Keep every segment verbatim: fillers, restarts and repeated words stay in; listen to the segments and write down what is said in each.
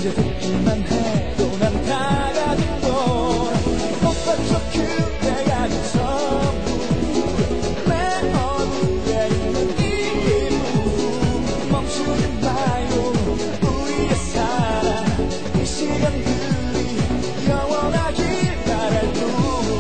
그저 듣기만 해도 난 다가진 걸 오빠 저 그대가 준 선물 내 얼굴에 있는 이 기분 멈추지 마요 우리의 사랑 이 시간들이 영원하길 바랄 뿐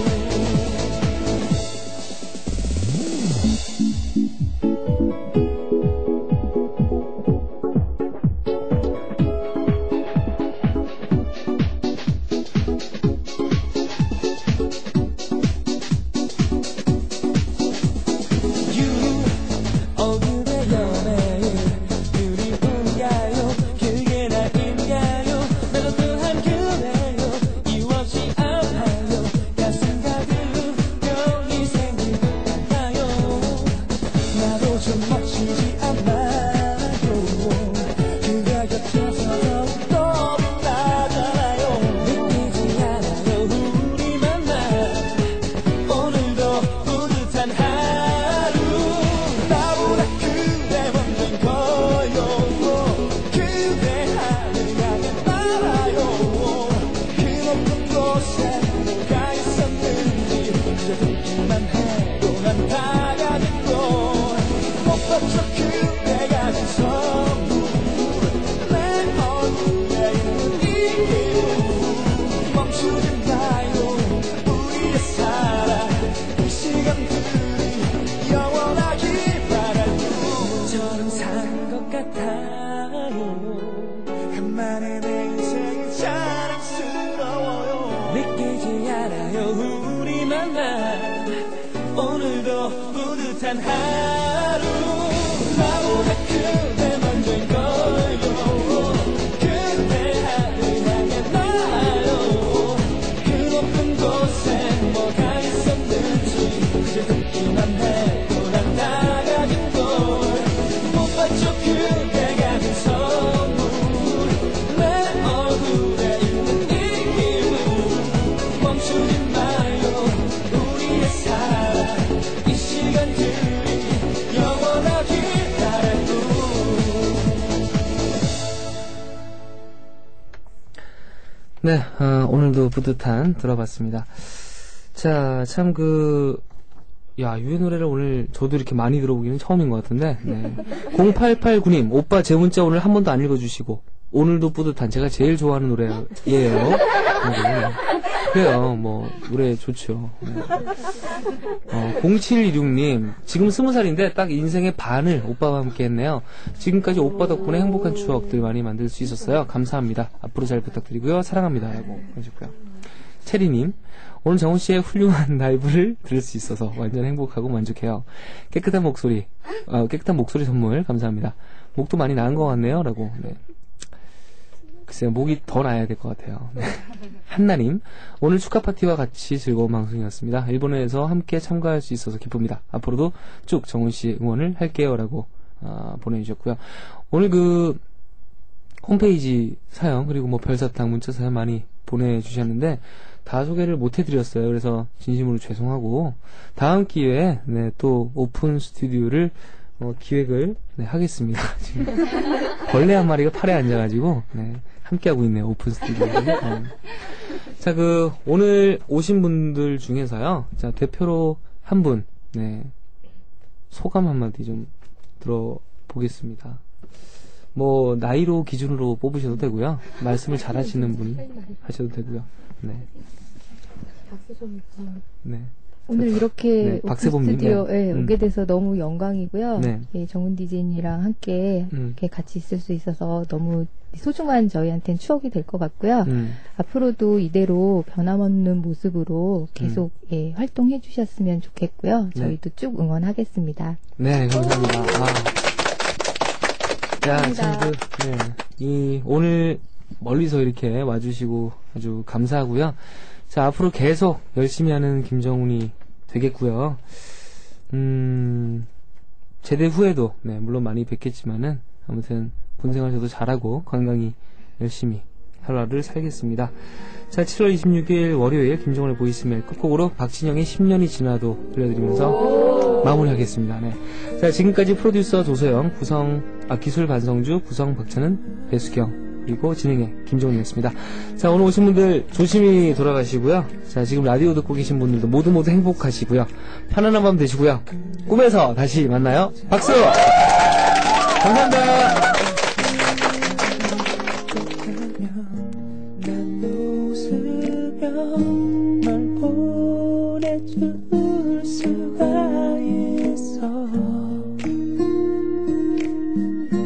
네, 어, 오늘도 뿌듯한 들어봤습니다. 자, 참 그, 야, 이 노래를 오늘 저도 이렇게 많이 들어보기는 처음인 것 같은데, 네. 공팔팔구 님, 오빠 제 문자 오늘 한 번도 안 읽어주시고, 오늘도 뿌듯한 제가 제일 좋아하는 노래예요. 네. 그래요, 뭐, 노래 좋죠. 네. 어, 공칠이육 님, 지금 스무 살인데 딱 인생의 반을 오빠와 함께 했네요. 지금까지 오빠 덕분에 행복한 추억들 많이 만들 수 있었어요. 감사합니다. 앞으로 잘 부탁드리고요. 사랑합니다. 라고 해주고요. 체리님, 오늘 정훈씨의 훌륭한 라이브를 들을 수 있어서 완전 행복하고 만족해요. 깨끗한 목소리, 어, 깨끗한 목소리 선물 감사합니다. 목도 많이 나은 것 같네요. 라고. 네. 글쎄요, 목이 더 나야 될 것 같아요. 네. 한나님, 오늘 축하 파티와 같이 즐거운 방송이었습니다. 일본에서 함께 참가할 수 있어서 기쁩니다. 앞으로도 쭉 정훈씨 응원을 할게요. 라고 어, 보내주셨고요. 오늘 그 홈페이지 사연 그리고 뭐 별사탕 문자 사연 많이 보내주셨는데 다 소개를 못 해드렸어요. 그래서 진심으로 죄송하고 다음 기회에 네, 또 오픈 스튜디오를 어, 기획을 네, 하겠습니다. 지금 벌레 한 마리가 팔에 앉아가지고 네, 함께하고 있네요. 오픈 스튜디오. 네. 자, 그 오늘 오신 분들 중에서요. 자, 대표로 한 분 네, 소감 한마디 좀 들어보겠습니다. 뭐 나이로 기준으로 뽑으셔도 되고요. 말씀을 잘하시는 분 하셔도 되고요. 네. 네. 오늘 이렇게 네, 박세범님 스튜디오에 네. 오게 돼서 너무 영광이고요. 네. 예, 정훈 디제이님이랑 함께 음. 이렇게 같이 있을 수 있어서 너무 소중한 저희한테는 추억이 될 것 같고요. 음. 앞으로도 이대로 변함없는 모습으로 계속 음. 예, 활동해 주셨으면 좋겠고요. 저희도 네. 쭉 응원하겠습니다. 네, 감사합니다. 아. 야, 참 그, 네. 이 오늘 멀리서 이렇게 와주시고 아주 감사하고요. 자, 앞으로 계속 열심히 하는 김정훈이 되겠고요. 음, 제대 후에도, 네, 물론 많이 뵙겠지만은, 아무튼, 본생활 저도 잘하고, 건강히 열심히 하루하루를 살겠습니다. 자, 칠월 이십육일 월요일, 김정훈의 보이스메일 끝곡으로 박진영의 십 년이 지나도 들려드리면서 마무리하겠습니다. 네. 자, 지금까지 프로듀서 조소영, 구성, 아, 기술 반성주, 구성 박찬은, 배수경, 그리고 진행의 김종훈이었습니다. 자, 오늘 오신 분들 조심히 돌아가시고요. 자, 지금 라디오 듣고 계신 분들도 모두 모두 행복하시고요. 편안한 밤 되시고요. 꿈에서 다시 만나요. 박수! 감사합니다.